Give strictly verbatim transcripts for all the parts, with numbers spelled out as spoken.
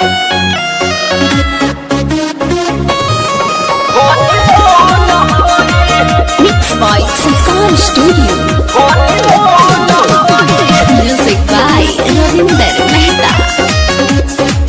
Mixed by Sanskar Studio. Music by Ravinder Mehta.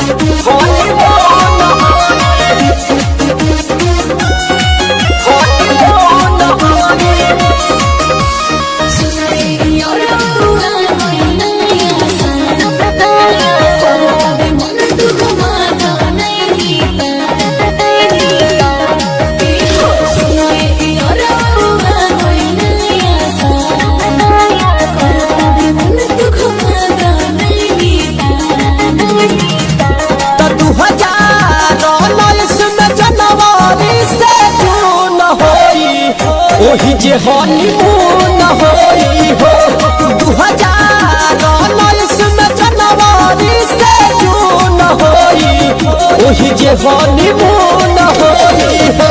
ओही जे honeymoon होई हो दू हजार उन्नीस में जनवरी से जून होई ओही जे हनीमून होई हो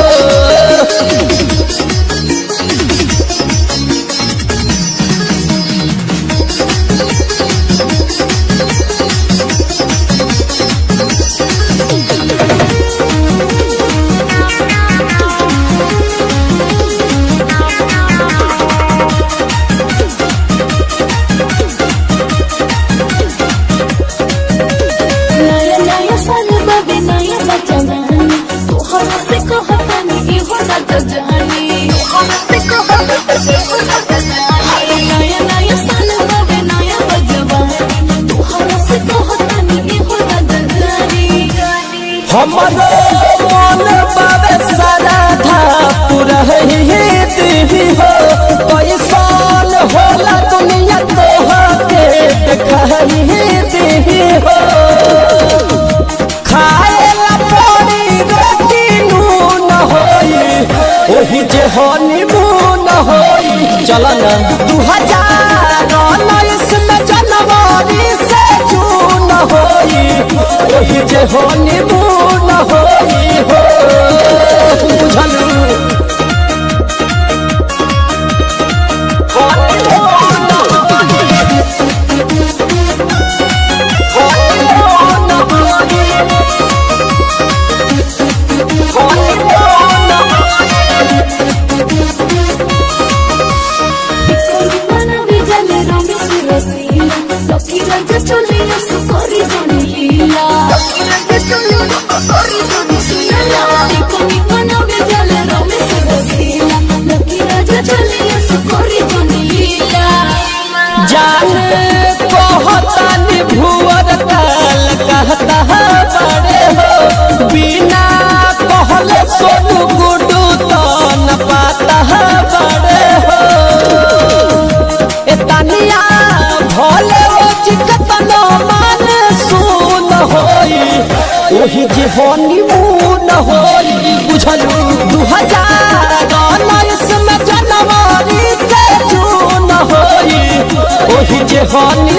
हमारे मन बाबे सारा था पूरा ही हो पैसान होला दुनिया तो होके दिखाई दी हो खाए ला पड़ी रोटी नून होई ओही जे हनीमून होई चलन दू हजार उन्नीस में जनवरी से जून होई ओही जे हनीमून होई हो बुझलू कहता बड़े हो बिना कहले सोनू गुडू तो न पाता बड़े हो तनिया भले वो चिकतन मान सुन होई ओही जे हनीमून होई बुझलू दू हजार उन्नीस में जनवरी से जून होई ओही जे हनी